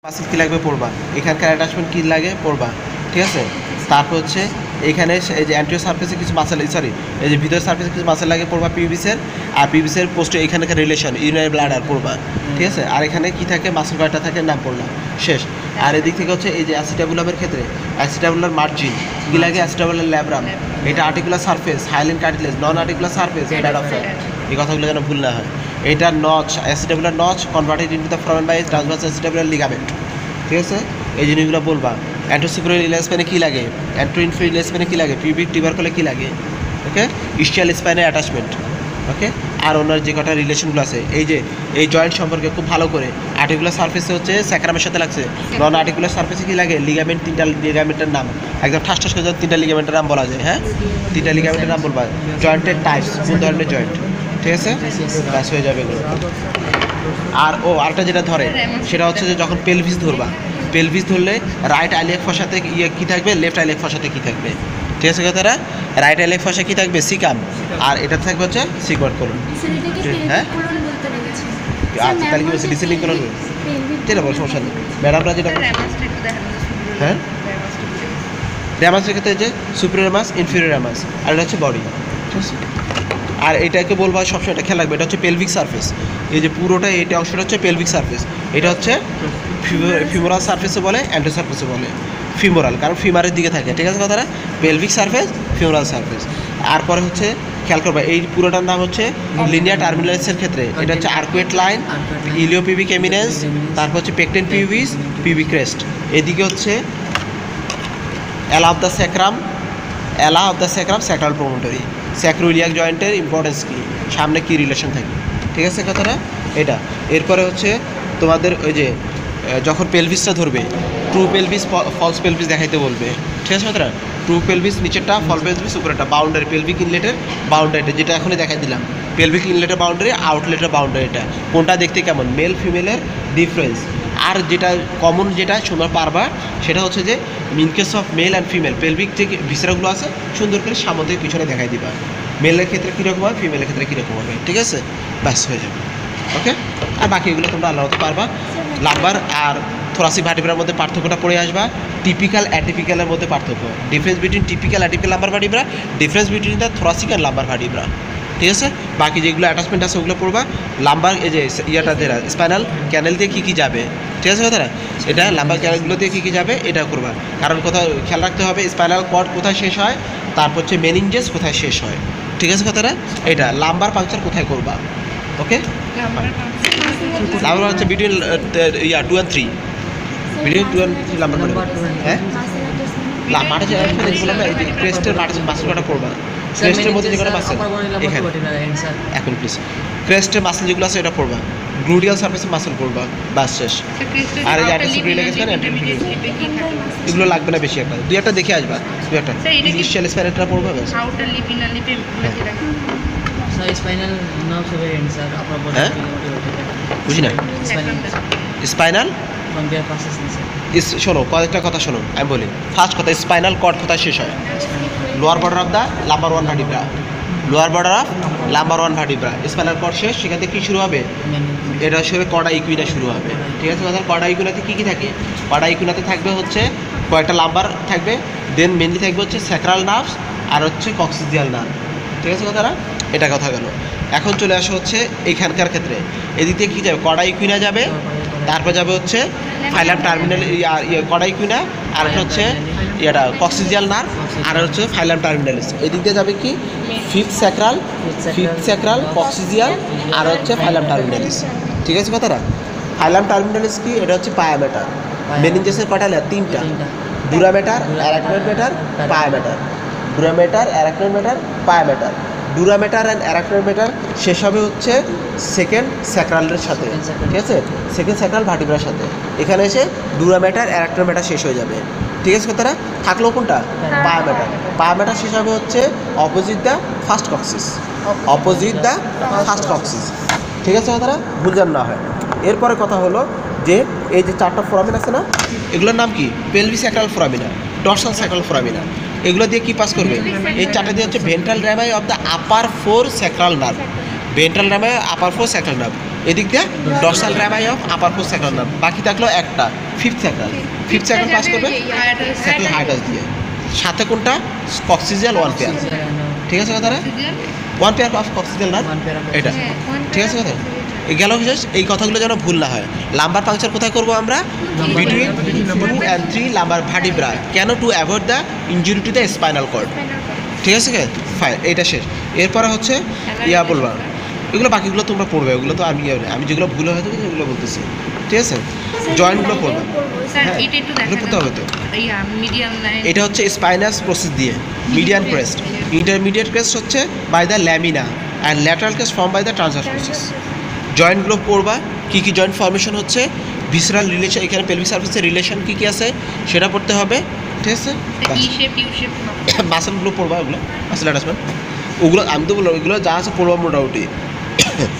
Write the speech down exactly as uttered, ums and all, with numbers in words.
Muscle কী লাগবে পড়বা, এখানকার অ্যাটাচমেন্ট কী লাগে পড়বা, ঠিক আছে। তারপর হচ্ছে এইখানে এই যে অ্যান্টিরিয়র সারফেসে কিছু মাসেল, সরি এই যে ভিতরের সারফেসে কিছু মাসেল লাগে পড়বা পিউবিসের, আর পিউবিসের পোস্টে এখানকার রিলেশন ইউরিনারি ব্লাডার পড়বা, ঠিক আছে। আর এখানে কী থাকে মাসেল কয়টা থাকে নাম পড়লাম, শেষ। আর এদিক থেকে হচ্ছে এই যে অ্যাসিটাবুলামের ক্ষেত্রে অ্যাসিটাবুলার মার্জিন কী লাগে, অ্যাসিটাবুলার ল্যাব্রাম, এটা articular surface, hyaline cartilage, non articular surface, bad of এই কথাগুলো যেন ভুল না হয়। এটা notch, acetabular notch converted into the foramen by transverse acetabular ligament, ঠিক আছে। এই জিনিসগুলো বলবা। অ্যান্টোসিক্রোয়াল ইলাস্পাইনে কী লাগে, অ্যান্ট্রোইনফ্রিয়াল ইলাস্পাইনে কী লাগে, পিউবিক টিউবারকলে কী লাগে, ওকে। ইস্টিয়াল স্পাইনের অ্যাটাচমেন্ট, ওকে। আর অন্যান্য যে কটা রিলেশনগুলো আছে এই যে এই জয়েন্ট সম্পর্কে খুব ভালো করে। আর্টিকুলার সারফেসে হচ্ছে স্যাক্রামের সাথে লাগছে, নন আর্টিকুলার সারফেসে কী লাগে, লিগামেন্ট, তিনটা লিগামেন্টের নাম একদম ঠাস ঠাস করে তিনটা লিগামেন্টের নাম বলা যায়, হ্যাঁ তিনটা লিগামেন্টের নাম বলবা। জয়েন্টের টাইপস, কোন ধরনের জয়েন্ট, ঠিক আছে, ব্যাস হয়ে যাবে এগুলো। আর ও আরেকটা যেটা ধরে সেটা হচ্ছে যে যখন পেলভিস ধরবা, পেলভিস ধরলে রাইট আইলেক ফসাতে ইয়ে কী থাকবে, লেফট আইলেক ফসাতে কী থাকবে, ঠিক আছে কথাটা। রাইট আইলেক ফসা কী থাকবে, সিকাম, আর এটা থাকবে হচ্ছে সিগময়েড কোলন, হ্যাঁ আচ্ছা তাহলে কি বলছে ডিসেন্ডিং কোলন, যেটা বল সমস্যা নেই ম্যাডামরা যেটা, হ্যাঁ র্যামাসের ক্ষেত্রে যে সুপিরিয়র র্যামাস, ইনফিরিয়র র্যামাস, আর এটা হচ্ছে বডি, ঠিক আছে। আর এটাকে বলবো সবসময় এটা খেয়াল রাখবে, এটা হচ্ছে পেলভিক সারফেস, এই যে পুরোটা এটা অংশটা হচ্ছে পেলভিক সারফেস, এটা হচ্ছে ফিমোরাল সারফেসও বলে, অ্যান্টো সারফেসও বলে। ফিমোরাল কারণ ফিমারের দিকে থাকে, ঠিক আছে কথাটা, পেলভিক সারফেস, ফিমোরাল সারফেস। আর পরে হচ্ছে খেয়াল করবে এই পুরোটার নাম হচ্ছে লিনিয়ার টার্মিনালসের ক্ষেত্রে এটা হচ্ছে আর্কুয়েট লাইন, ইলিওপিউবিক এমিনেন্স, তারপর হচ্ছে পেকটেন পিউবিস, পিউবিক ক্রেস্ট। এদিকে হচ্ছে ala of the sacrum, ala of the sacrum, sacral promontory. Sacroiliac জয়েন্টের ইম্পর্টেন্স কী, সামনে কী রিলেশন থাকে, ঠিক আছে কথাটা এটা। এরপরে হচ্ছে তোমাদের ওই যে যখন পেলভিসটা ধরবে ট্রু পেলভিস, ফলস পেলভিস দেখাইতে বলবে, ঠিক আছে কথাটা। ট্রু পেলভিস নিচেরটা, ফল পেলভিস উপরেরটা, বাউন্ডারি পেলভিক ইনলেটের বাউন্ডারিটা যেটা এখনই দেখাই দিলাম, পেলভিক ইনলেটের বাউন্ডারি, আউটলেটের বাউন্ডারিটা কোনটা দেখতে কেমন, মেল ফিমেলের ডিফারেন্স। আর যেটা কমন যেটা তোমরা পারবা সেটা হচ্ছে যে in case of male and female pelvic যে ভিসেরাগুলো আছে সুন্দর করে সামনে পিছনে দেখাই দিবা, মেলের ক্ষেত্রে কীরকম হয়, ফিমেলের ক্ষেত্রে কীরকম হবে, ঠিক আছে, ব্যাস হয়ে যাবে, ওকে। আর বাকি এগুলো তোমরা আল্লাহ হতে পারবা। লাম্বার আর থোরাসিক ভার্টিব্রার মধ্যে পার্থক্যটা পড়ে আসবা, টিপিক্যাল অ্যাটিপিক্যালের মধ্যে পার্থক্য, difference between typical atypical lumbar vertebra, difference between the thoracic and lumbar vertebra, ঠিক আছে। বাকি যেগুলো অ্যাটাচমেন্ট আছে ওগুলো পড়বা। লাম্বার এই যে ইয়াটা দেরা স্পাইনাল ক্যানেল দিয়ে কী কী যাবে, ঠিক আছে কথাটা, এটা লাম্বার ক্যানেলগুলো দিয়ে কী কী যাবে এটা করবা। কারণ কোথাও খেয়াল রাখতে হবে স্পাইনাল কর্ড কোথায় শেষ হয়, তারপর হচ্ছে মেনিনজেস কোথায় শেষ হয়, ঠিক আছে কথাটা। এটা লাম্বার পাংচার কোথায় করবা, ওকে। লাম্বার হচ্ছে between yeah two and three, between two and three lumbar, হ্যাঁ মাঠে যে বললাম না এই যে ক্রেস্টের মাঠে মাসেল কটা করবা, ক্রেস্টের মধ্যে যে কটা মাসেল এখানে এখন প্লিজ, ক্রেস্টের মাসেল যেগুলো আছে এটা পড়বা, গ্লুডিয়াল সারফেসে মাসেল পড়বা, বাস শেষ। আর এই যে অ্যান্টিসিপিউরি লেগেছে না, এগুলো লাগবে না বেশি, একটা দুই একটা দেখে আসবা, দুই একটা ইনিশিয়াল স্পাইনালটা পড়বা, ব্যাস। স্পাইনাল নার্ভস হবে এন্ড স্যার আপনার বডি বুঝি না spinal from there process sir is শোনো কয়েকটা কথা শোনো আমি বলি। ফার্স্ট কথা স্পাইনাল কর্ড কোথায় শেষ হয়, lower border of the lumbar one vertebra, lower border of lumbar one vertebra spinal cord শেষ, সেখান থেকে কী শুরু হবে, এটা শুরু কর্ডা ইকুইনা শুরু হবে, ঠিক আছে কথা। কর্ডা ইকুইনাতে কী কী থাকে, কর্ডা ইকুইনাতে থাকবে হচ্ছে কয়েকটা লাম্বার থাকবে, দেন মেনলি থাকবে হচ্ছে স্যাক্রাল নার্ভস আর হচ্ছে কক্সিডিয়াল নার্ভ, ঠিক আছে কথাটা, এটা কথা গেল। এখন চলে আসা হচ্ছে এইখানকার ক্ষেত্রে এদিক দিয়ে কী যাবে, কর্ডা ইকুইনা যাবে, তারপর যাবে হচ্ছে ফাইলাম টার্মিনাল কর্ডা ইকুইনা, আর একটা হচ্ছে এটা কক্সিডিয়াল নার্ভ, আর হচ্ছে ফাইলাম টার্মিনালিস। এদিক দিয়ে যাবে কি fifth sacral, fifth sacral, coccygeal, আর হচ্ছে ফাইলাম টার্মিনালিস, ঠিক আছে কথাটা। ফাইলাম টার্মিনালিস কি, এটা হচ্ছে পায়ামেটার, মেনিনজেসের কটা লেয়ার, তিনটা, dura mater, arachnoid mater, pia mater, dura mater, arachnoid mater, pia mater. Dura mater and arachnoid mater শেষ হবে হচ্ছে সেকেন্ড স্যাক্রালের সাথে, ঠিক আছে, সেকেন্ড স্যাক্রাল ভার্টিব্রার সাথে। এখানে এসে ডুরামেটার, অ্যারাকনয়েড মেটার শেষ হয়ে যাবে, ঠিক আছে কথাটা। থাকলো কোনটা, পায়ামেটার, পায়ামেটার শেষ হবে হচ্ছে opposite the first coccyx, opposite the first coccyx, ঠিক আছে কথাটা, ভুলজান না হয়। এরপরে কথা হলো যে এই যে চারটা ফোরামিন আছে না, এগুলোর নাম কি, pelvic sacral foramina, dorsal sacral foramina, এগুলো দিয়ে কি পাস করবে, এই চারটা দিয়ে হচ্ছে ventral rami of the upper four sacral nerve, ventral rami upper four sacral nerve. এদিক দিয়ে dorsal rami of upper post sacral nerve. বাকি থাকলো একটা fifth sacral. Fifth sacral pass করবে স্যাক্রাল হাইটাস দিয়ে, সাথে কোনটা কক্সিজিয়াল ওয়ান পেয়ার, ঠিক আছে কথাটা, one pair of coccygeal nerve এটা, ঠিক আছে কথা। এই গেল শেষ। এই কথাগুলো যেন ভুল না হয়। লাম্বার পাংচার কোথায় করবো আমরা? Between two and three lumbar vertebra. কেন? To avoid the injury to the spinal cord, ঠিক আছে কে ফাইন। এইটা শেষ। এরপরে হচ্ছে ইয়া বলবা, এগুলো বাকিগুলো তোমরা পড়বে, ওগুলো তো আমি আমি যেগুলো ভুল হয়ে থাকে সেগুলো বলতেছি, ঠিক আছে। জয়েন্টগুলো পড়বে, হ্যাঁ এগুলো পড়তে হবে তো। এটা হচ্ছে স্পাইনাস প্রসেস দিয়ে মিডিয়ান ক্রেস্ট, ইন্টারমিডিয়েট ক্রেস্ট হচ্ছে by the lamina and lateral crest form by the transverse process. জয়েন্টগুলো পড়বা, কী কী জয়েন্ট ফর্মেশন হচ্ছে, ভিসরাল রিলেশন, এখানে পেলভিক সার্ফেসের রিলেশন কী কী আছে সেটা পড়তে হবে, ঠিক আছে। মাসেলগুলো পড়বা, ওগুলো মাসেল অ্যাটাচমেন্ট, ওগুলো আমি তো বললাম ওইগুলো যা আছে পড়বা মোটামুটি।